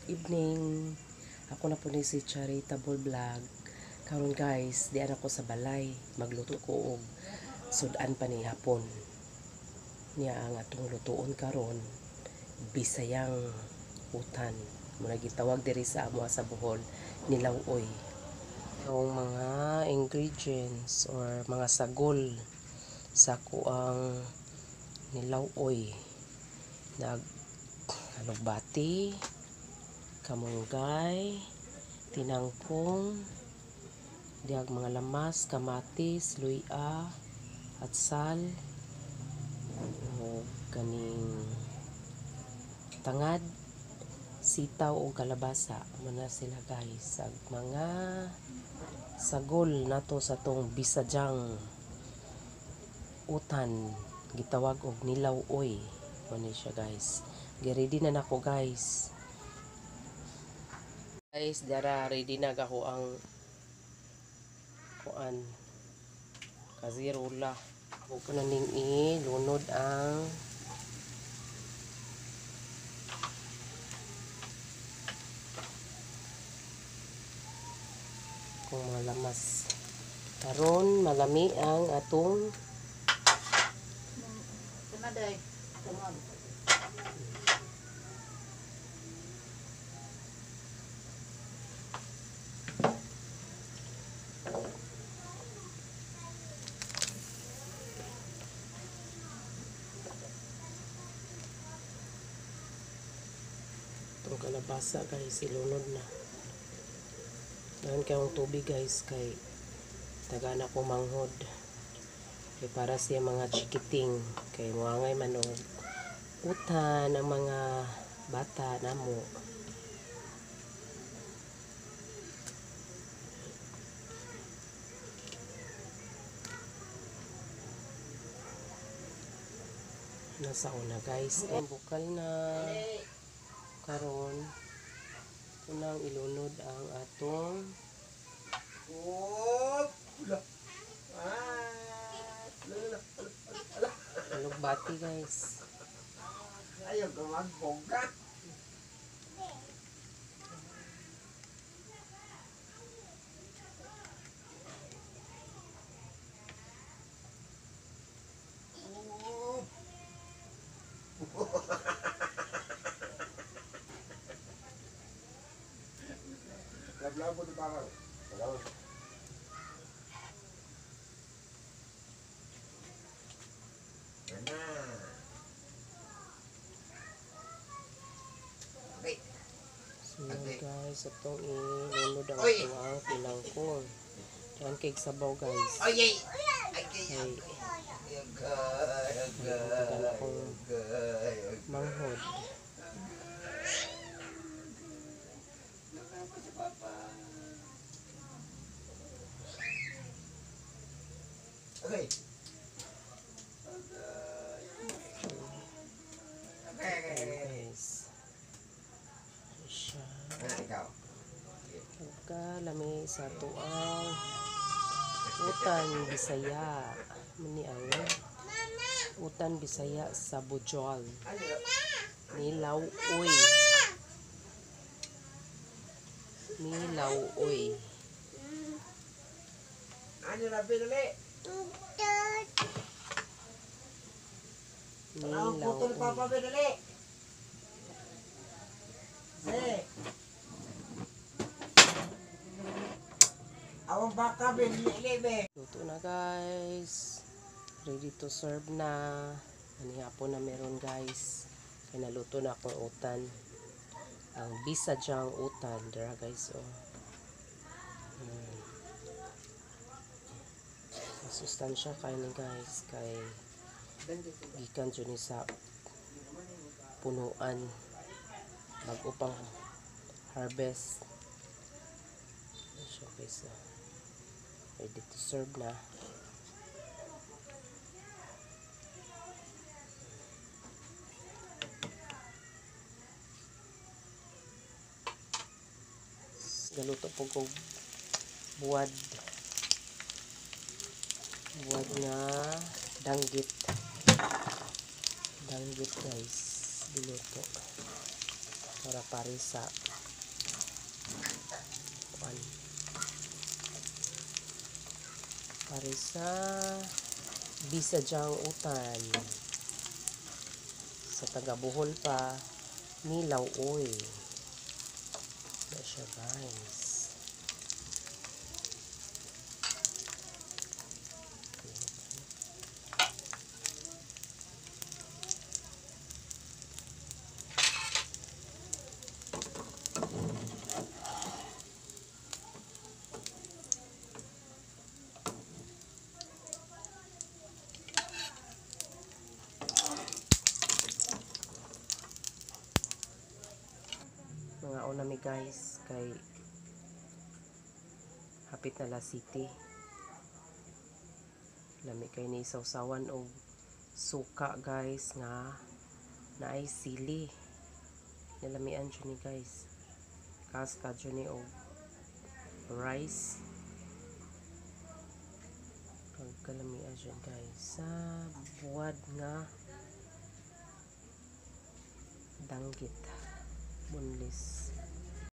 evening. Ako na po ni si Charitable Vlog. Karon guys, di ako sa balay. Magluto ko og sudan pa ni hapon. Niya ang atong lutuon karon Bisayang utan. Muna gitawag diri sa amo sa Bohol nilawoy. Ang mga ingredients or mga sagol sa kuang nilawoy. Alugbati, kamunggay, tinangkong, diag mga lamas, kamatis, luya, at sal, o kaning tangad, sitaw o kalabasa. Muna sila guys, ag mga sagol nato sa tong Bisayang utan, gitawag og nilawoy. Muna siya guys. Ready na nako guys. Guys, dara ready na ako ang kuan kazirula. Ako ko na ning ilunod ang kung mga lamas. Karon malami ang atong Tumaday. Tumag. itong kalabasa guys, ilunod na. Ngayon kayong tubig guys, kay taga na ko manghod. Kay para siya mga chikiting, kay muangay manog utan ang mga bata namo. Nasa una guys, ay bukal na. Karon unang ilunod ang atong alugbati guys. Ayaw ka magbongga. Lablabo di bakal. Bakal. Okay. So yun guys, itong ilunod ang atong pinangkong. Yan kay sabaw guys. Oye. Ay, taga na kong manghod. Okay. Guys. Siya. Ikaw. Pagkalami sa tuang utan Bisaya. Muni ang utan Bisaya sa Bohol. Nilawoy. Nilawoy. Ano na pinuli? Ang putol pa pa Nilawoy. pinuli. Awang baka pinuli be. Luto na guys. Ready to serve na. Manihapon na meron guys. Kaya naluto na akong utan. Ang Bisayang utan. Dara guys oh. Sustansya kayo ni guys. Kay gikan dyan ni sa punuan. Bago pang harvest. So guys ready to serve na. Galuto po kong buwad nga danggit guys, biluto. para pare sa kuan. Pare sa Bisadyang utan. Sa taga Bohol pa, Nilaw oy. Na siya guys. Mga unami guys kay hapit na La City. Lami kay ni sawsawan og suka guys nga naay sili. Nilamian jud ni guys. Kaska jud ni og rice. Pagkalamian jud guys sa buwad nga danggit. Bunlis.